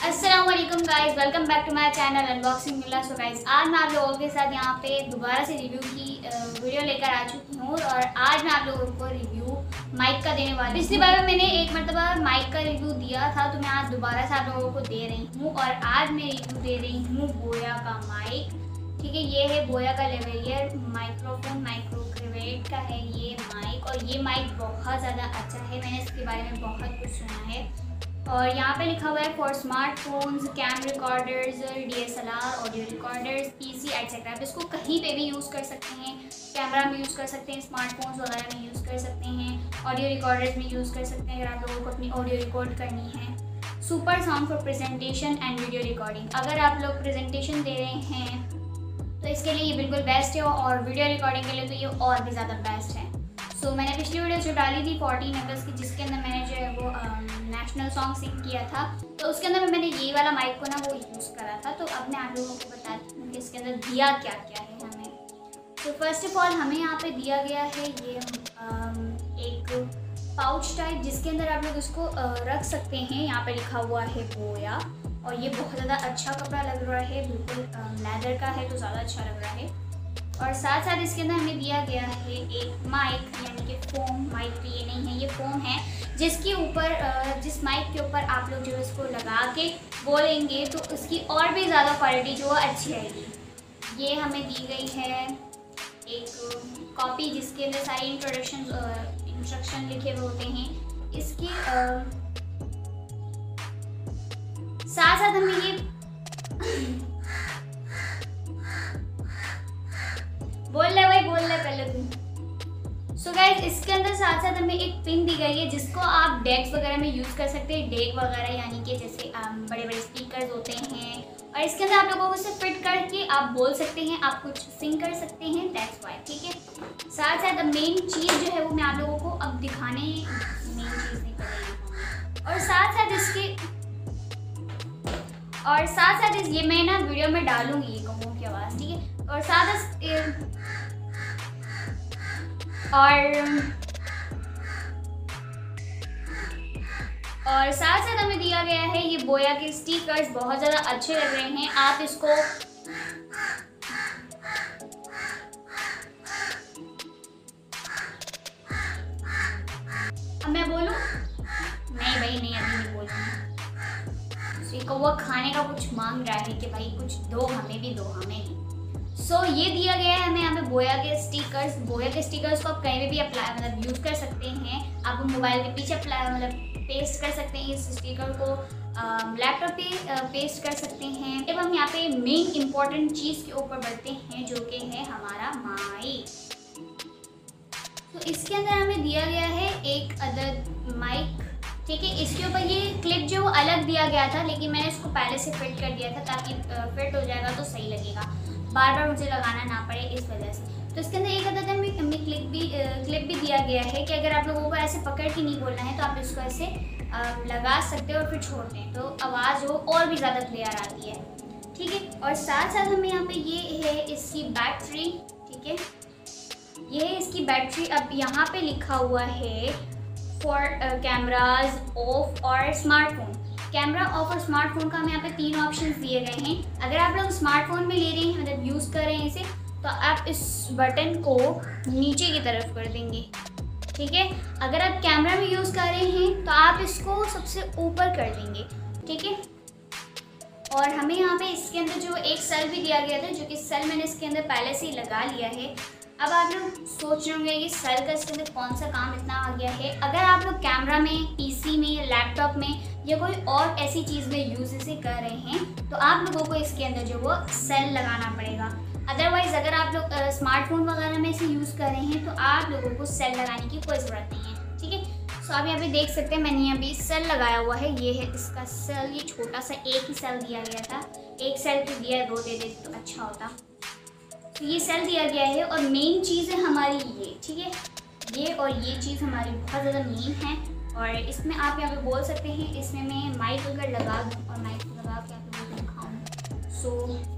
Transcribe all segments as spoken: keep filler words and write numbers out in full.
अस्सलामुअलैकुम guys, welcome back to my channel unboxing मिला। So guys, आज मैं आप लोगों के साथ यहाँ पे दोबारा से रिव्यू की वीडियो लेकर आ चुकी हूँ और आज मैं आप लोगों को रिव्यू माइक का देने वाली हूँ। पिछली बार मैंने एक मरतबा माइक का रिव्यू दिया था, तो मैं आज दोबारा से आप लोगों को दे रही हूँ और आज मैं रिव्यू दे रही हूँ बोया का माइक। ठीक है, ये है बोया का लेवलियर माइक्रोफोन, माइक्रोक्रेवेट का है ये माइक और ये माइक बहुत ज़्यादा अच्छा है। मैंने इसके बारे में बहुत कुछ सुना है और यहाँ पे लिखा हुआ है for smartphones, cam recorders, D S L R, audio recorders, PC etcetera. आप इसको कहीं पे भी यूज़ कर सकते हैं, कैमरा में यूज़ कर सकते हैं, स्मार्टफोन्स वगैरह में यूज़ कर सकते हैं, ऑडियो रिकॉर्डर्स में यूज़ कर सकते हैं अगर आप लोगों को अपनी ऑडियो रिकॉर्ड करनी है। Super sound for presentation and video recording. अगर आप लोग प्रेजेंटेशन दे रहे हैं तो इसके लिए ये बिल्कुल बेस्ट है और वीडियो रिकॉर्डिंग के लिए तो ये और भी ज़्यादा बेस्ट है। सो so, मैंने पिछली वीडियो जो डाली थी फोर्टीन अगस्त की, जिसके अंदर मैंने जो है वो नेशनल सॉन्ग सिंग किया था, तो उसके अंदर मैंने ये वाला माइक को ना वो यूज़ करा था। तो अब मैं आप लोगों को बताती हूँ कि इसके अंदर दिया क्या क्या है हमें। तो फर्स्ट ऑफ ऑल हमें यहाँ पे दिया गया है ये एक पाउच टाइप, जिसके अंदर आप लोग इसको रख सकते हैं। यहाँ पे लिखा हुआ है बोया और ये बहुत ज़्यादा अच्छा कपड़ा लग रहा है, बिल्कुल लेदर का है तो ज़्यादा अच्छा लग रहा है। और साथ साथ इसके अंदर हमें दिया गया है एक माइक, यानी कि फोम माइक। तो ये नहीं है, ये फोम है जिसके ऊपर जिस माइक के ऊपर आप लोग जो है इसको लगा के बोलेंगे तो उसकी और भी ज़्यादा क्वालिटी जो है अच्छी आएगी। ये हमें दी गई है एक कॉपी जिसके अंदर सारे इंट्रोडक्शन इंस्ट्रक्शन लिखे हुए होते हैं। इसके साथ साथ हमें ये बोल ले भाई बोल ले पहले तुम। सो गाइस, इसके अंदर साथ साथ हमें एक पिन दी गई है जिसको आप डेक्स वगैरह में यूज़ कर सकते हैं। डेक वगैरह यानी कि जैसे बड़े बड़े स्पीकर्स होते हैं और इसके अंदर आप लोगों को उसे फिट करके आप बोल सकते हैं, आप कुछ सिंग कर सकते हैं, दैट्स वाई। ठीक है, साथ साथ मेन चीज़ जो है वो मैं आप लोगों को अब दिखाने मेन चीज़ नहीं पड़ेगी। और साथ साथ इसके और साथ साथ इस ये मैं ना वीडियो में डालूंगी ये कौओं की आवाज़। ठीक है, और साथ और और साथ साथ हमें दिया गया है ये बोया के स्टिकर्स, बहुत ज़्यादा अच्छे लग रहे हैं। आप इसको अब मैं बोलूं? नहीं भाई नहीं, अभी नहीं बोलूँगी। कौवा खाने का कुछ मांग रहा है कि भाई कुछ दो, हमें भी दो, हमें भी। सो so, ये दिया गया है हमें यहाँ पे बोया के स्टिकर्स। बोया के स्टिकर्स को आप कहीं पे भी अप्लाई मतलब यूज़ कर सकते हैं। आप मोबाइल के पीछे अप्लाई मतलब पेस्ट कर सकते हैं इस स्टिकर को, लैपटॉप पे पेस्ट कर सकते हैं। जब हम यहाँ पे मेन इंपॉर्टेंट चीज़ के ऊपर बढ़ते हैं जो कि है हमारा माइक। तो इसके अंदर हमें दिया गया है एक अदद माइक। ठीक है, इसके ऊपर ये क्लिप जो वो अलग दिया गया था, लेकिन मैंने इसको पहले से फिट कर दिया था ताकि फिट हो जाएगा तो सही लगेगा, बार बार मुझे लगाना ना पड़े इस वजह से। तो इसके अंदर एक अदद हमें हमें क्लिप भी क्लिप भी दिया गया है कि अगर आप लोगों को ऐसे पकड़ के नहीं बोलना है तो आप इसको ऐसे लगा सकते हो और फिर छोड़ दें तो आवाज़ जो और भी ज़्यादा क्लियर आती है। ठीक है, और साथ साथ हमें यहाँ पे ये है इसकी बैटरी। ठीक है, ये है इसकी बैटरी। अब यहाँ पे लिखा हुआ है फॉर कैमराज ऑफ और स्मार्टफोन। कैमरा ऑफ और स्मार्टफोन का हमें यहाँ पे तीन ऑप्शंस दिए गए हैं। अगर आप लोग स्मार्टफोन में ले रहे हैं मतलब यूज़ कर रहे हैं इसे, तो आप इस बटन को नीचे की तरफ कर देंगे। ठीक है, अगर आप कैमरा में यूज़ कर रहे हैं तो आप इसको सबसे ऊपर कर देंगे। ठीक है, और हमें यहाँ पे इसके अंदर जो एक सेल भी दिया गया था, जो कि सेल मैंने इसके अंदर पहले से ही लगा लिया है। अब आप लोग सोच रहे होंगे ये सेल का इसके अंदर कौन सा काम इतना आ गया है। अगर आप लोग कैमरा में, पीसी में या लैपटॉप में या कोई और ऐसी चीज़ में यूज़ इसे कर रहे हैं तो आप लोगों को इसके अंदर जो वो सेल लगाना पड़ेगा। अदरवाइज़ अगर आप लोग स्मार्टफोन वगैरह में इसे यूज़ कर रहे हैं तो आप लोगों को सेल लगाने की कोई ज़रूरत नहीं है। ठीक है, सो आप यहाँ पे देख सकते हैं मैंने यहाँ पे सेल लगाया हुआ है। ये है इसका सेल, ये छोटा सा एक ही सेल दिया गया था। एक सेल तो दिया, दो दे देते तो अच्छा होता। तो ये सेल दिया गया है और मेन चीज़ है हमारी ये। ठीक है, ये और ये चीज़ हमारी बहुत ज़्यादा मेन है और इसमें आप यहाँ पे बोल सकते हैं। इसमें मैं माइक अगर लगा दूँ और माइक लगा के आप लोगों को दिखाऊँ सो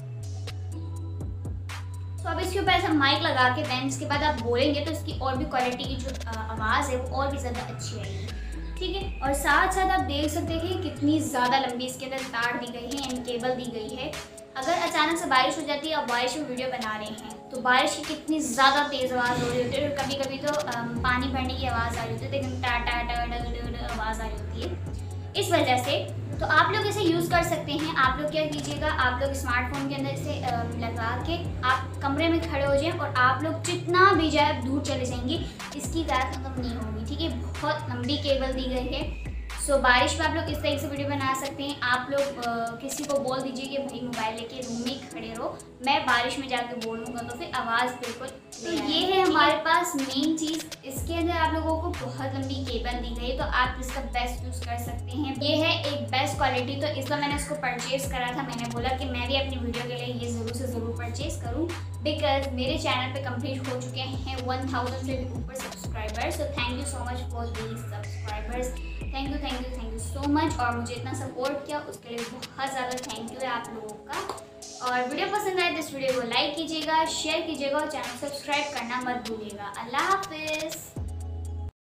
तो अब इसके ऊपर ऐसा माइक लगा के दैन इसके बाद आप बोलेंगे तो इसकी और भी क्वालिटी की जो आवाज़ है वो और भी ज़्यादा अच्छी आएगी। ठीक है। और साथ साथ आप देख सकते हैं कितनी ज़्यादा लंबी इसके अंदर तार दी गई है एंड केबल दी गई है। अगर अचानक से बारिश हो जाती है, आप बारिश में वीडियो बना रहे हैं तो बारिश की कितनी ज़्यादा तेज़ आवाज़ हो रही होती है, और कभी कभी तो पानी भरने की आवाज़ आ रही होती है, लेकिन टा टा टा आवाज़ आ रही होती है। इस वजह से तो आप लोग इसे यूज़ कर सकते हैं। आप लोग क्या कीजिएगा, आप लोग स्मार्टफोन के अंदर इसे लगा के आप कमरे में खड़े हो जाएं और आप लोग जितना भी जाए दूर चले जाएंगे, इसकी तार खत्म नहीं होगी, ठीक है। बहुत लंबी केबल दी गई है। सो बारिश में आप लोग इस तरीके से वीडियो बना सकते हैं। आप लोग आ, किसी को बोल दीजिए कि भाई मोबाइल लेके रूम में खड़े रहो, मैं बारिश में जाके बोलूँगा तो फिर आवाज़ बिल्कुल। तो ये है हमारे पास मेन चीज़। इसके अंदर आप लोगों को बहुत लंबी केबल दी गई, तो आप इसका बेस्ट यूज़ कर सकते हैं। ये है एक बेस्ट क्वालिटी, तो इसलिए मैंने इसको परचेज़ करा था। मैंने बोला कि मैं भी अपनी वीडियो के लिए ये ज़रूर से ज़रूर परचेज़ करूँ, बिकॉज मेरे चैनल पे कंप्लीट हो चुके हैं वन थाउजेंड से भी ऊपर subscribers. So thank you so much for these subscribers. Thank you thank you thank you so much. और मुझे इतना सपोर्ट किया उसके लिए बहुत ज़्यादा थैंक यू है आप लोगों का। और वीडियो पसंद आए तो इस वीडियो को लाइक कीजिएगा, शेयर कीजिएगा और चैनल सब्सक्राइब करना मत भूलिएगा। अल्लाह हाफिज़।